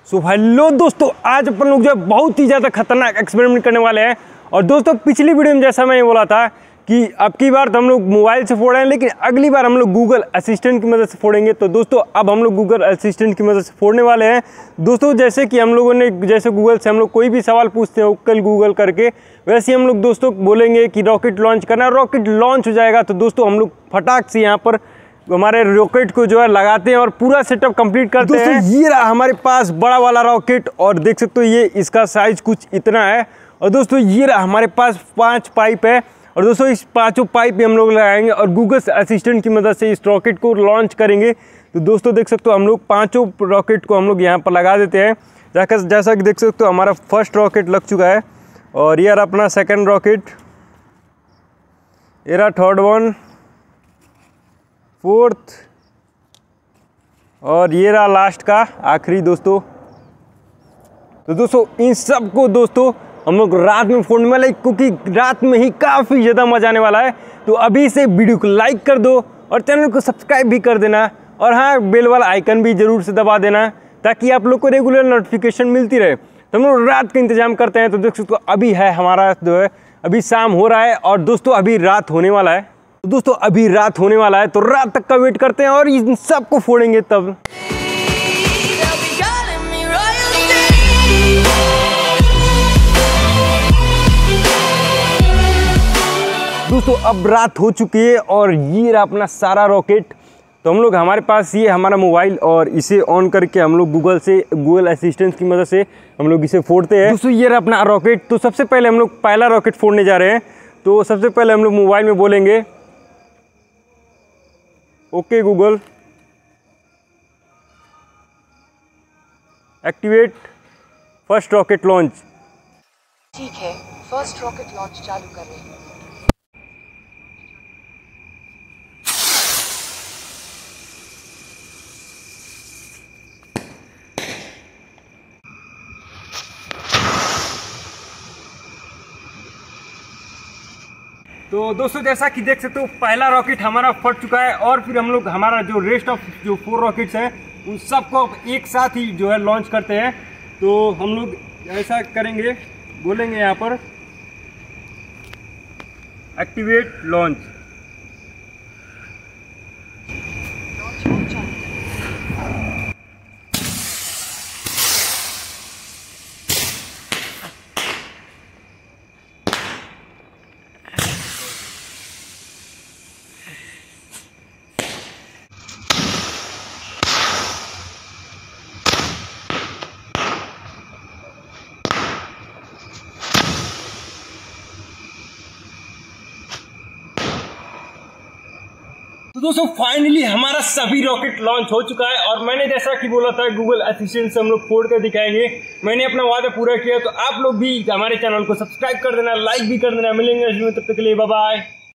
So hello दोस्तों, आज अपन लोग जो है बहुत ही ज़्यादा खतरनाक एक्सपेरिमेंट करने वाले हैं। और दोस्तों पिछली वीडियो में जैसा मैंने बोला था कि अब की बार तो हम लोग मोबाइल से फोड़ रहे हैं, लेकिन अगली बार हम लोग गूगल असिस्टेंट की मदद से फोड़ेंगे। तो दोस्तों अब हम लोग गूगल असिस्टेंट की मदद से फोड़ने वाले हैं। दोस्तों जैसे कि हम लोगों ने जैसे गूगल से हम लोग कोई भी सवाल पूछते हैं कल गूगल करके, वैसे ही हम लोग दोस्तों बोलेंगे कि रॉकेट लॉन्च करना है। रॉकेट लॉन्च हो जाएगा तो दोस्तों हम लोग फटाक से यहाँ पर हमारे रॉकेट को जो है लगाते हैं और पूरा सेटअप कंप्लीट करते हैं। ये रहा हमारे पास बड़ा वाला रॉकेट, और देख सकते हो ये इसका साइज कुछ इतना है। और दोस्तों ये रहा हमारे पास 5 पाइप है, और दोस्तों इस 5 पाइप भी हम लोग लगाएंगे और गूगल असिस्टेंट की मदद से इस रॉकेट को लॉन्च करेंगे। तो दोस्तों देख सकते हो हम लोग 5 रॉकेट को हम लोग यहाँ पर लगा देते हैं। जैसा कि देख सकते हो हमारा फर्स्ट रॉकेट लग चुका है, और ये रहा अपना सेकेंड रॉकेट, ये रहा थर्ड वन, फोर्थ, और ये रहा लास्ट का आखिरी दोस्तों। तो दोस्तों इन सब को दोस्तों हम लोग रात में फोड़ने वाले, क्योंकि रात में ही काफ़ी ज़्यादा मजा आने वाला है। तो अभी से वीडियो को लाइक कर दो और चैनल को सब्सक्राइब भी कर देना, और हाँ बेल वाला आइकन भी ज़रूर से दबा देना, ताकि आप लोग को रेगुलर नोटिफिकेशन मिलती रहे। तो हम लोग रात का इंतजाम करते हैं। तो देख सकते हो अभी है हमारा जो है अभी शाम हो रहा है, और दोस्तों अभी रात होने वाला है। तो दोस्तों अभी रात होने वाला है, तो रात तक का वेट करते हैं और इन सब को फोड़ेंगे तब। दोस्तों अब रात हो चुकी है, और ये रहा अपना सारा रॉकेट। तो हम लोग हमारे पास ये हमारा मोबाइल, और इसे ऑन करके हम लोग गूगल असिस्टेंट की मदद से हम लोग इसे फोड़ते हैं। दोस्तों ये रहा अपना रॉकेट। तो सबसे पहले हम लोग पहला रॉकेट फोड़ने जा रहे हैं। तो सबसे पहले हम लोग मोबाइल में बोलेंगे okay Google activate first rocket launch. ठीक है, फर्स्ट रॉकेट लॉन्च चालू कर रहे हैं। तो दोस्तों जैसा कि देख सकते हो पहला रॉकेट हमारा फट चुका है, और फिर हम लोग हमारा जो रेस्ट ऑफ जो 4 रॉकेट्स हैं उन सबको एक साथ ही जो है लॉन्च करते हैं। तो हम लोग ऐसा करेंगे, बोलेंगे यहाँ पर एक्टिवेट लॉन्च। तो दोस्तों फाइनली हमारा सभी रॉकेट लॉन्च हो चुका है, और मैंने जैसा कि बोला था गूगल असिस्टेंट से हम लोग फोड़ कर दिखाएंगे। मैंने अपना वादा पूरा किया। तो आप लोग भी हमारे चैनल को सब्सक्राइब कर देना, लाइक भी कर देना। मिलेंगे तब तक के लिए, बाय बाय।